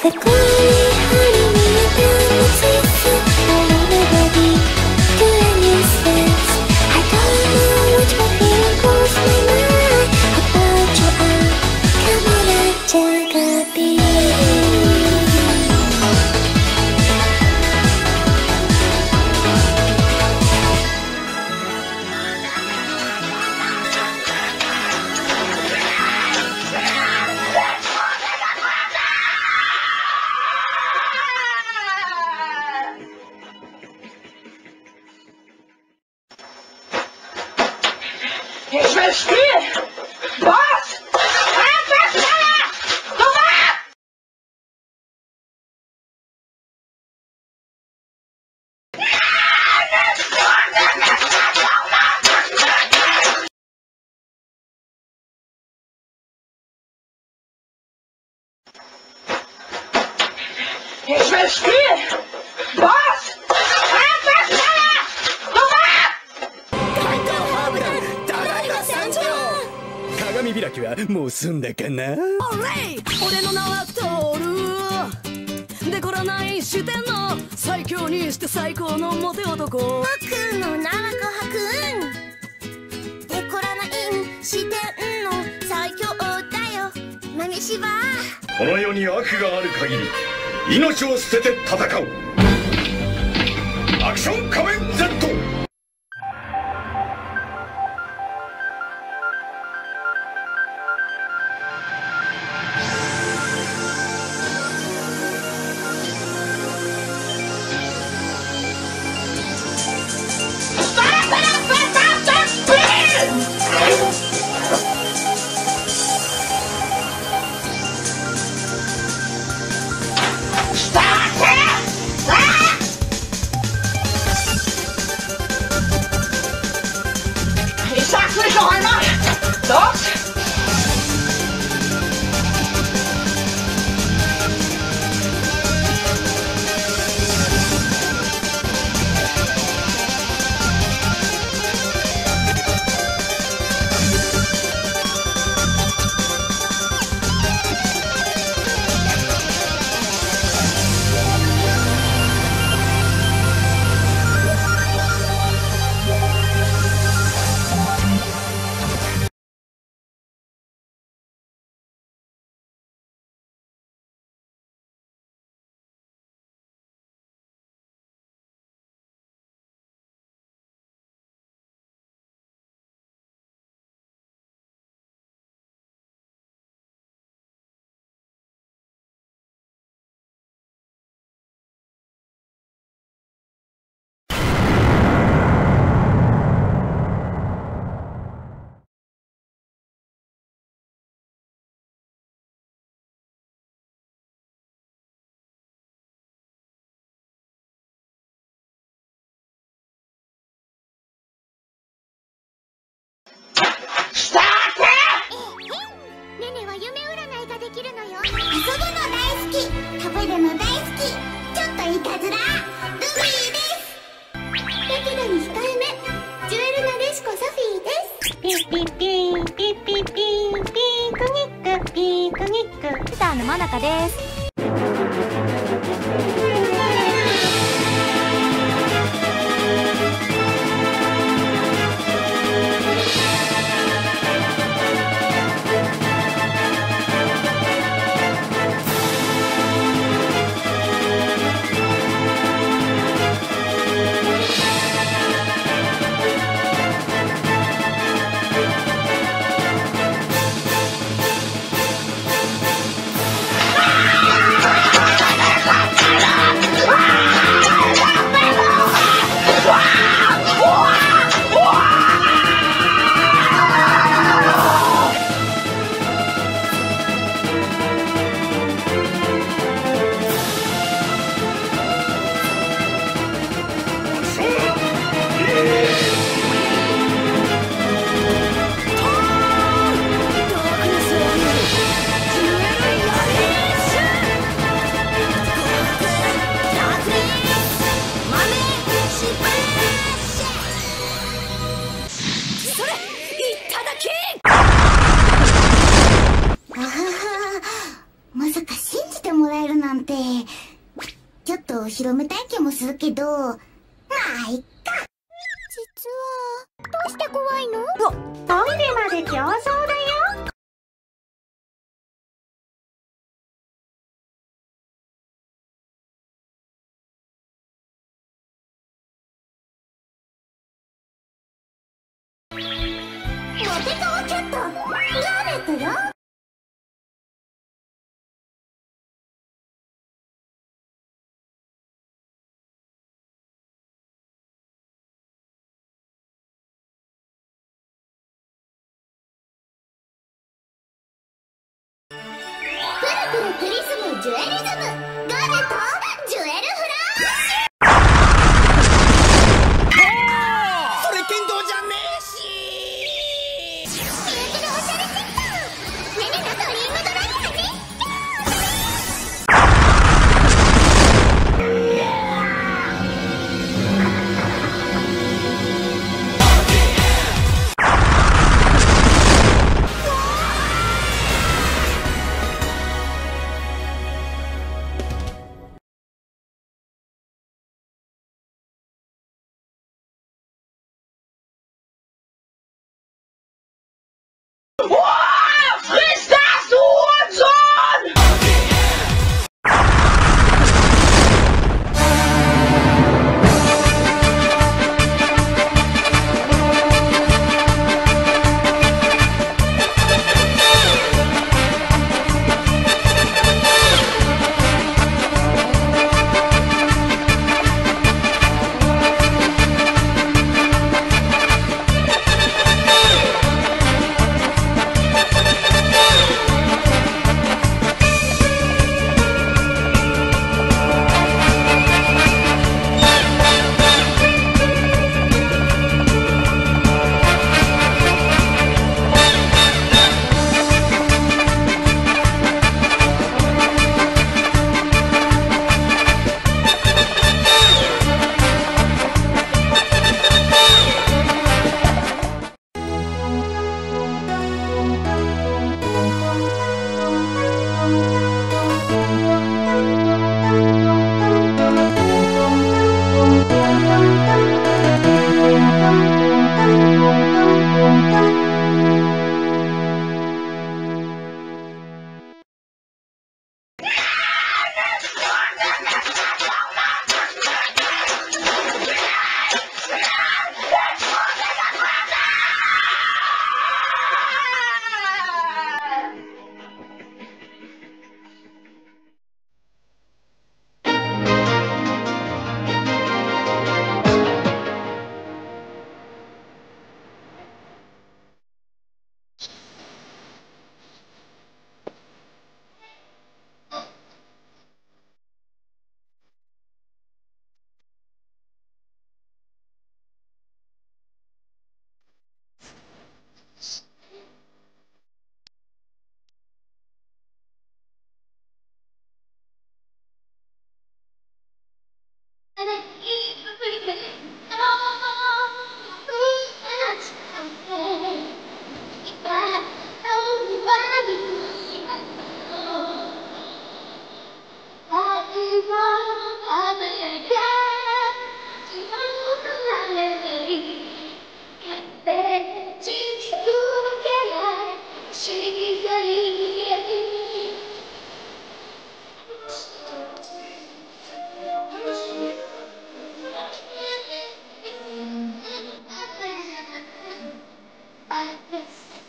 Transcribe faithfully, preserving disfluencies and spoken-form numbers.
Ich will spielen! Was? Ich will spielen! Was? 鏡開きはもう済んだかな。 オレイ、俺の名はトール。デコらない視点の最強にして最高のモテ男。僕の名はコハくん。デコらない視点の最強だよ。マネシバ。 この世に悪がある限り命を捨てて戦う。アクション仮面 Z。 Ich sag's nicht noch einmal! Los! スターの真中です。 まさか信じてもらえるなんてちょっと広めたい気もするけど、まあいっか。実はどうして怖いの？トイレまで競争だよ。モテ顔キャットガーネットよ。プルプルプリズムジュエリズムガーネットジュエルフラそれ剣道じゃねえし。 ッシュおしゃれセットネネのドリームドライブだね。 Is that the Warzone? I